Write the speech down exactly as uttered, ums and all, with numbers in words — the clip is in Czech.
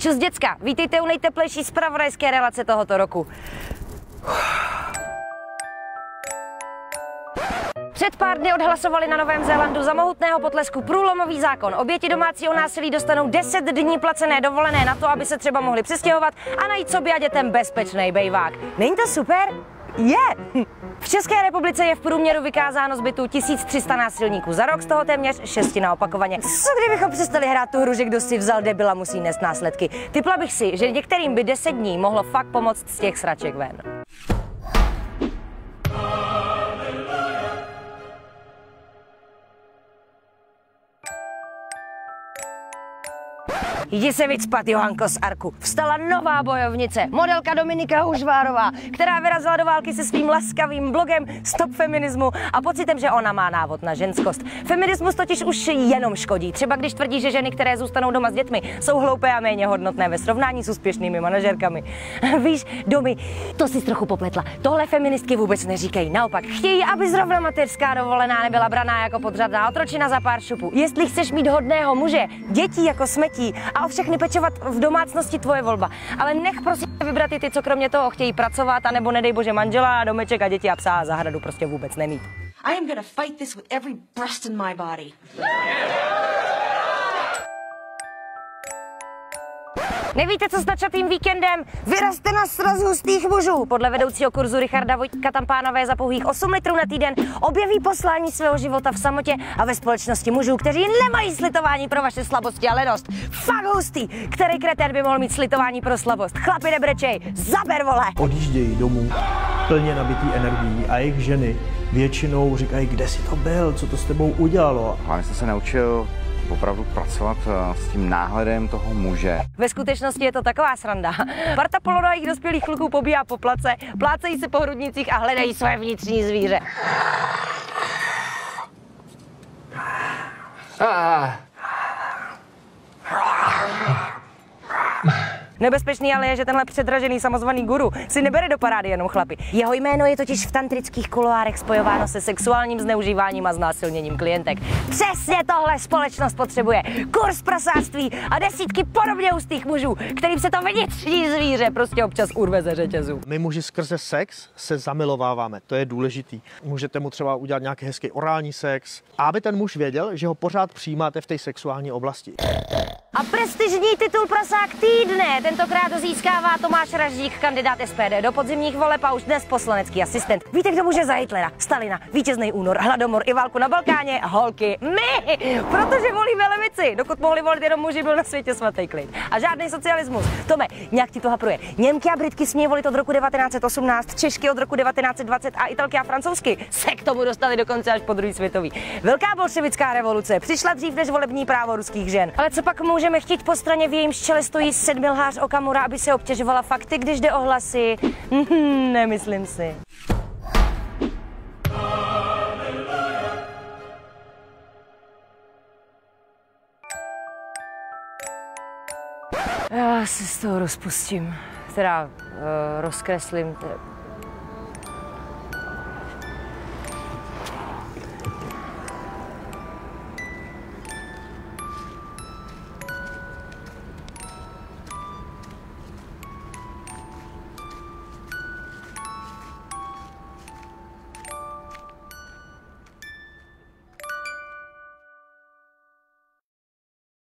Čus děcka, vítejte u nejteplejší zpravodajské relace tohoto roku. Před pár dny odhlasovali na Novém Zélandu za mohutného potlesku průlomový zákon. Oběti domácího násilí dostanou deset dní placené dovolené na to, aby se třeba mohli přestěhovat a najít sobě a dětem bezpečný bejvák. Není to super? Je! Yeah. V České republice je v průměru vykázáno z bytů tisíc tři sta násilníků za rok, z toho téměř šestina opakovaně. Co kdybychom přestali hrát tu hru, že kdo si vzal debila, musí nést následky? Tipla bych si, že některým by deset dní mohlo fakt pomoct z těch sraček ven. Jdi se vycpat, Johanko z Arku. Vstala nová bojovnice, modelka Dominika Hužvárová, která vyrazila do války se svým laskavým blogem Stop feminismu a pocitem, že ona má návod na ženskost. Feminismus totiž už jenom škodí. Třeba když tvrdí, že ženy, které zůstanou doma s dětmi, jsou hloupé a méně hodnotné ve srovnání s úspěšnými manažerkami. Víš, Domi, to jsi trochu popletla. Tohle feministky vůbec neříkají. Naopak, chtějí, aby zrovna mateřská dovolená nebyla braná jako podřadná otročina za pár šupů. Jestli chceš mít hodného muže, dětí jako smetí a o všechny pečovat v domácnosti, tvoje volba. Ale nech prosím vybrat i ty, co kromě toho chtějí pracovat, anebo nedej bože manžela, domeček a děti a psa a zahradu prostě vůbec nemít. I am gonna fight this with every breast in my body. Nevíte, co s načatým víkendem? Vyrazte na sraz hustých mužů. Podle vedoucího kurzu Richarda Vojtka tam pánové za pouhých osm litrů na týden objeví poslání svého života v samotě a ve společnosti mužů, kteří nemají slitování pro vaše slabosti a lenost. Fakt hustý. Který kretén by mohl mít slitování pro slabost? Chlapi, nebrečej, zaber, vole! Odjíždějí domů plně nabitý energií a jejich ženy většinou říkají, kde jsi to byl, co to s tebou udělalo. Hlavně jsem se naučil opravdu pracovat s tím náhledem toho muže. Ve skutečnosti je to taková sranda. Parta polodajích dospělých kluků pobíhá po place, plácejí se po hrudnicích a hledají své vnitřní zvíře. Nebezpečný ale je, že tenhle předražený samozvaný guru si nebere do parády jenom chlapi. Jeho jméno je totiž v tantrických kuloárech spojováno se sexuálním zneužíváním a znásilněním klientek. Přesně tohle společnost potřebuje. Kurz prasáctví a desítky podobně hustých mužů, kterým se to vnitřní zvíře prostě občas urve ze řetězů. My muži skrze sex se zamilováváme, to je důležitý. Můžete mu třeba udělat nějaký hezký orální sex, a aby ten muž věděl, že ho pořád přijímáte v té sexuální oblasti. A prestižní titul Prasák týdne tentokrát získává Tomáš Raždík, kandidát S P D do podzimních voleb a už dnes poslanecký asistent. Víte, kdo může za Hitlera, Stalina, vítězný únor, hladomor i válku na Balkáně? Holky, my! Protože volíme levici. Dokud mohli volit jenom muži, byl na světě svatý klid. A žádný socialismus. Tome, nějak ti to hapruje. Němky a Britky smějí volit od roku devatenáct set osmnáct, Češky od roku devatenáct set dvacet a Italky a Francouzsky se k tomu dostali dokonce až po druhý světový. Velká bolševická revoluce přišla dřív než volební právo ruských žen. Ale co pak můžeme chtít po straně, v jejímž čele stojí sedmilhář Okamura, aby se obtěžovala fakty, když jde o hlasy? Nemyslím si. Já se z toho rozpustím. Teda uh, rozkreslím. Teda...